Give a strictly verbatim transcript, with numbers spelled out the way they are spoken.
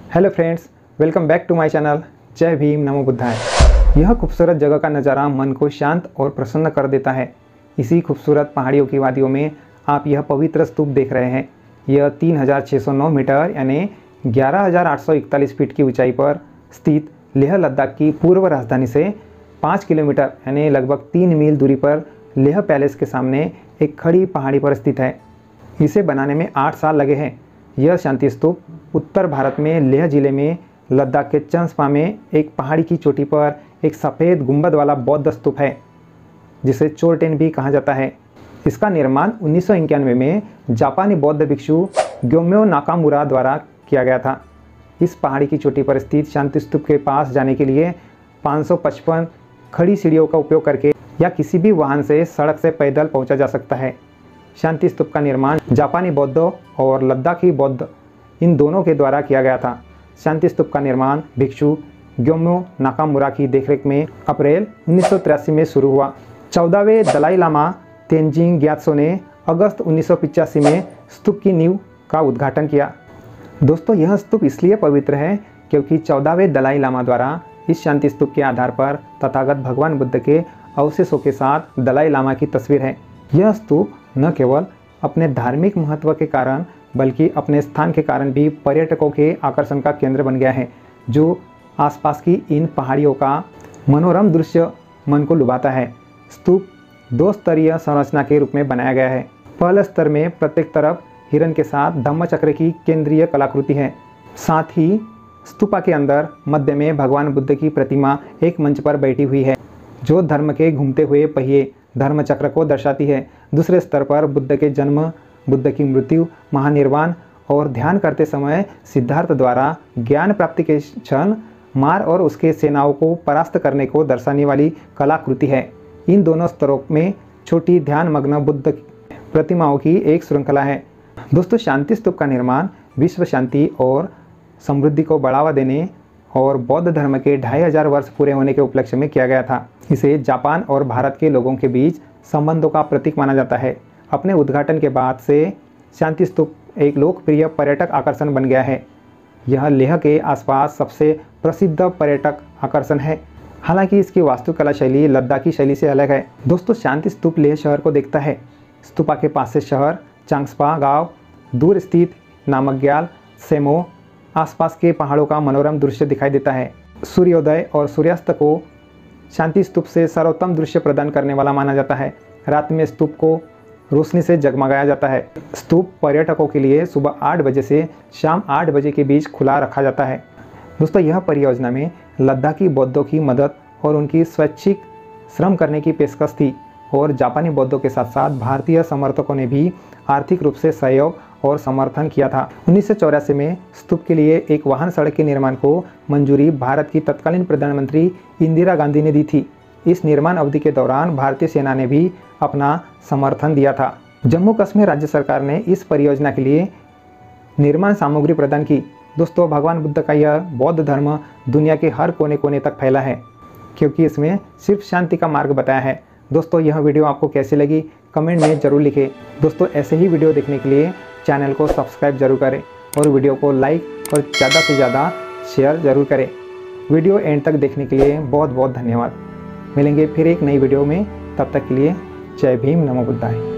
Hello friends, welcome back to my channel. जय भीम, नमो बुद्धाय। यह खूबसूरत जगह का नज़ारा मन को शांत और प्रसन्न कर देता है। इसी खूबसूरत पहाड़ियों की वादियों में आप यह पवित्र स्तूप देख रहे हैं। यह तीन हज़ार छः सौ नौ मीटर यानी ग्यारह हज़ार आठ सौ इकतालीस फीट की ऊंचाई पर स्थित लेह लद्दाख की पूर्व राजधानी से पाँच किलोमीटर यानी लगभग तीन मील दूरी पर लेह पैलेस के सामने एक खड़ी पहाड़ी पर स्थित है। इसे बनाने में आठ साल लगे हैं। यह शांति स्तूप उत्तर भारत में लेह जिले में लद्दाख के चंस्पा में एक पहाड़ी की चोटी पर एक सफ़ेद गुंबद वाला बौद्ध स्तूप है, जिसे चोरटेन भी कहा जाता है। इसका निर्माण उन्नीस सौ इक्यानवे में जापानी बौद्ध भिक्षु ग्योम्यो नाकामुरा द्वारा किया गया था। इस पहाड़ी की चोटी पर स्थित शांति स्तूप के पास जाने के लिए पाँच सौ पचपन खड़ी सीढ़ियों का उपयोग करके या किसी भी वाहन से सड़क से पैदल पहुंचा जा सकता है। शांति स्तूप का निर्माण जापानी बौद्धों और लद्दाखी बौद्ध इन दोनों के द्वारा किया गया था। शांति स्तूप का निर्माण भिक्षु ग्योम्यो नाकामुरा की देखरेख में अप्रैल उन्नीस सौ तिरासी में शुरू हुआ। चौदहवें दलाई लामा तेंजिंग ग्यात्सो ने अगस्त उन्नीस सौ पिचासी में स्तूप की नींव का उद्घाटन किया। दोस्तों, यह स्तूप इसलिए पवित्र है क्योंकि चौदहवें दलाई लामा द्वारा इस शांति स्तूप के आधार पर तथागत भगवान बुद्ध के अवशेषों के साथ दलाई लामा की तस्वीर है। यह स्तूप न केवल अपने धार्मिक महत्व के कारण बल्कि अपने स्थान के कारण भी पर्यटकों के आकर्षण का केंद्र बन गया है, जो आसपास की इन पहाड़ियों का मनोरम दृश्य मन को लुभाता है। स्तूप दो स्तरीय संरचना के रूप में बनाया गया है। पहले स्तर में प्रत्येक तरफ हिरण के साथ धम्मचक्र की केंद्रीय कलाकृति है। साथ ही स्तूपा के अंदर मध्य में भगवान बुद्ध की प्रतिमा एक मंच पर बैठी हुई है, जो धर्म के घूमते हुए पहिए धर्मचक्र को दर्शाती है। दूसरे स्तर पर बुद्ध के जन्म, बुद्ध की मृत्यु, महानिर्वाण और ध्यान करते समय सिद्धार्थ द्वारा ज्ञान प्राप्ति के क्षण मार और उसके सेनाओं को परास्त करने को दर्शाने वाली कलाकृति है। इन दोनों स्तरों में छोटी ध्यान मग्न बुद्ध प्रतिमाओं की एक श्रृंखला है। दोस्तों, शांति स्तूप का निर्माण विश्व शांति और समृद्धि को बढ़ावा देने और बौद्ध धर्म के ढाई हजार वर्ष पूरे होने के उपलक्ष्य में किया गया था। इसे जापान और भारत के लोगों के बीच संबंधों का प्रतीक माना जाता है। अपने उद्घाटन के बाद से शांति स्तूप एक लोकप्रिय पर्यटक आकर्षण बन गया है। यह लेह के आसपास सबसे प्रसिद्ध पर्यटक आकर्षण है। हालांकि इसकी वास्तुकला शैली लद्दाखी शैली से अलग है। दोस्तों, शांति स्तूप लेह शहर को देखता है। स्तूपा के पास से शहर चांगस्पा गांव, दूर स्थित नामग्याल, सेमो, आसपास के पहाड़ों का मनोरम दृश्य दिखाई देता है। सूर्योदय और सूर्यास्त को शांति स्तूप से सर्वोत्तम दृश्य प्रदान करने वाला माना जाता है। रात में स्तूप को रोशनी से जगमगाया जाता है। स्तूप पर्यटकों के लिए सुबह आठ बजे से शाम आठ बजे के बीच खुला रखा जाता है। दोस्तों, यह परियोजना में लद्दाखी बौद्धों की मदद और उनकी स्वैच्छिक श्रम करने की पेशकश थी और जापानी बौद्धों के साथ साथ भारतीय समर्थकों ने भी आर्थिक रूप से सहयोग और समर्थन किया था। उन्नीस सौ चौरासी में स्तूप के लिए एक वाहन सड़क के निर्माण को मंजूरी भारत की तत्कालीन प्रधानमंत्री इंदिरा गांधी ने दी थी। इस निर्माण अवधि के दौरान भारतीय सेना ने भी अपना समर्थन दिया था। जम्मू कश्मीर राज्य सरकार ने इस परियोजना के लिए निर्माण सामग्री प्रदान की। दोस्तों, भगवान बुद्ध का यह बौद्ध धर्म दुनिया के हर कोने कोने तक फैला है, क्योंकि इसमें सिर्फ शांति का मार्ग बताया है। दोस्तों, यह वीडियो आपको कैसी लगी कमेंट में ज़रूर लिखें। दोस्तों, ऐसे ही वीडियो देखने के लिए चैनल को सब्सक्राइब जरूर करें और वीडियो को लाइक और ज़्यादा से ज़्यादा शेयर ज़रूर करें। वीडियो एंड तक देखने के लिए बहुत बहुत धन्यवाद। मिलेंगे फिर एक नई वीडियो में, तब तक के लिए जय भीम, नमो बुद्धाय।